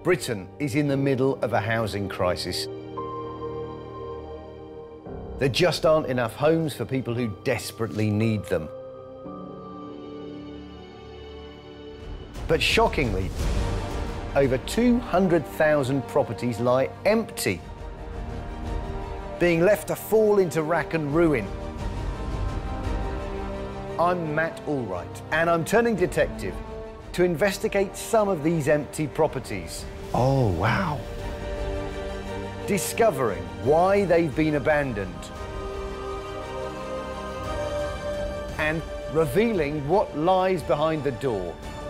Britain is in the middle of a housing crisis. There just aren't enough homes for people who desperately need them. But shockingly, over 200,000 properties lie empty, being left to fall into rack and ruin. I'm Matt Allwright, and I'm turning detective to investigate some of these empty properties. Oh, wow. Discovering why they've been abandoned and revealing what lies behind the door.